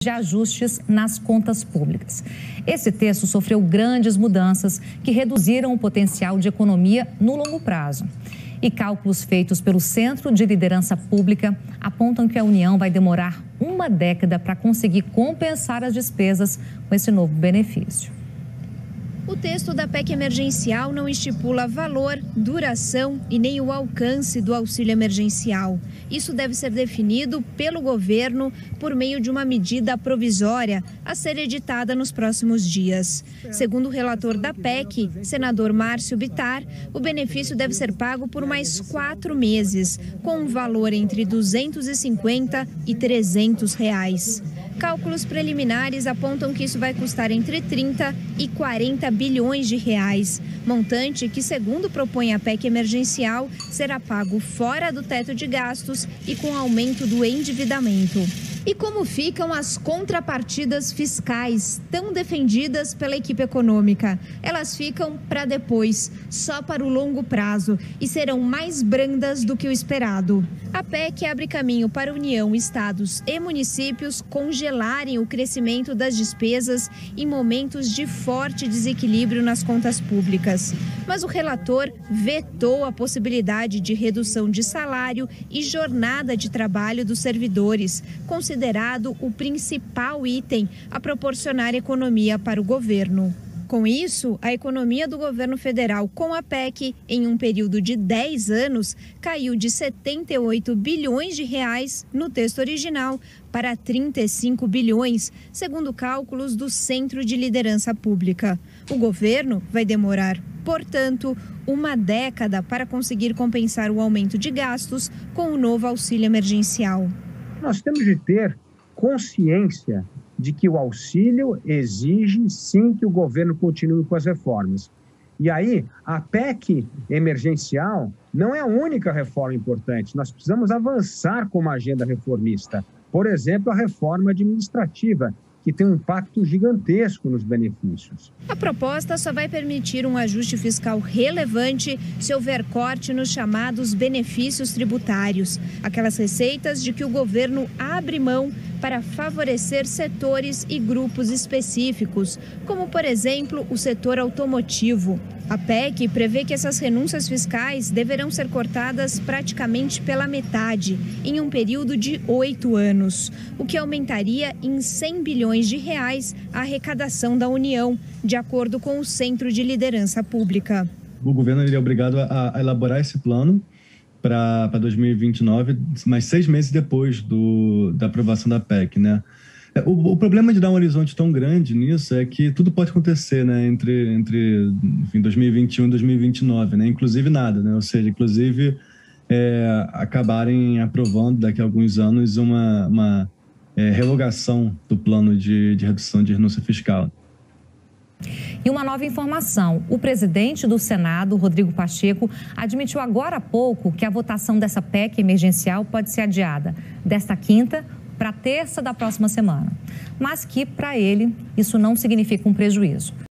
de ajustes nas contas públicas. Esse texto sofreu grandes mudanças que reduziram o potencial de economia no longo prazo. E cálculos feitos pelo Centro de Liderança Pública apontam que a União vai demorar uma década para conseguir compensar as despesas com esse novo benefício. O texto da PEC emergencial não estipula valor, duração e nem o alcance do auxílio emergencial. Isso deve ser definido pelo governo por meio de uma medida provisória a ser editada nos próximos dias. Segundo o relator da PEC, senador Márcio Bittar, o benefício deve ser pago por mais 4 meses, com um valor entre R$ 250 e R$ 300 reais. Cálculos preliminares apontam que isso vai custar entre 30 e 40 bilhões de reais, montante que, segundo propõe a PEC emergencial, será pago fora do teto de gastos e com aumento do endividamento. E como ficam as contrapartidas fiscais tão defendidas pela equipe econômica? Elas ficam para depois, só para o longo prazo, e serão mais brandas do que o esperado. A PEC abre caminho para a União, estados e municípios congelarem o crescimento das despesas em momentos de forte desequilíbrio nas contas públicas. Mas o relator vetou a possibilidade de redução de salário e jornada de trabalho dos servidores, considerado o principal item a proporcionar economia para o governo. Com isso, a economia do governo federal com a PEC, em um período de 10 anos, caiu de 78 bilhões de reais no texto original para 35 bilhões, segundo cálculos do Centro de Liderança Pública. O governo vai demorar, portanto, uma década para conseguir compensar o aumento de gastos com o novo auxílio emergencial. Nós temos de ter consciência de que o auxílio exige, sim, que o governo continue com as reformas. E aí, a PEC emergencial não é a única reforma importante. Nós precisamos avançar com uma agenda reformista. Por exemplo, a reforma administrativa, que tem um impacto gigantesco nos benefícios. A proposta só vai permitir um ajuste fiscal relevante se houver corte nos chamados benefícios tributários, aquelas receitas de que o governo abre mão para favorecer setores e grupos específicos, como, por exemplo, o setor automotivo. A PEC prevê que essas renúncias fiscais deverão ser cortadas praticamente pela metade, em um período de 8 anos, o que aumentaria em 100 bilhões de reais a arrecadação da União, de acordo com o Centro de Liderança Pública. O governo é obrigado a elaborar esse plano para 2029, mais 6 meses depois da aprovação da PEC, né? O problema de dar um horizonte tão grande nisso é que tudo pode acontecer, né, entre enfim, 2021 e 2029, né, inclusive nada, né, ou seja, inclusive acabarem aprovando daqui a alguns anos uma revogação do plano de redução de renúncia fiscal. E uma nova informação, o presidente do Senado, Rodrigo Pacheco, admitiu agora há pouco que a votação dessa PEC emergencial pode ser adiada desta quinta para terça da próxima semana, mas que, para ele, isso não significa um prejuízo.